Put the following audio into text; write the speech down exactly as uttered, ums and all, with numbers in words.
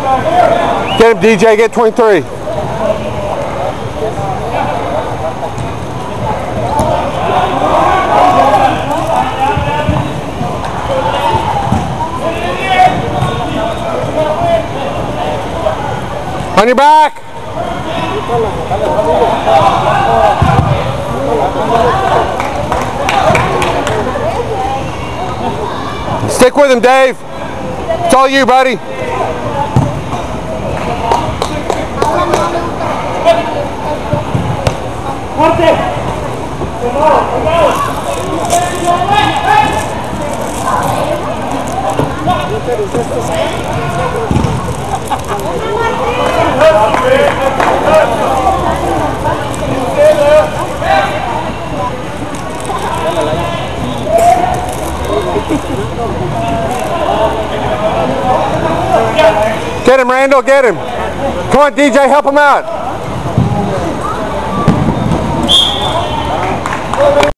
Get him, D J. Get twenty-three. On your back. Stick with him, Dave. It's all you, buddy. Get him, Randall, get him. Come on, D J, help him out.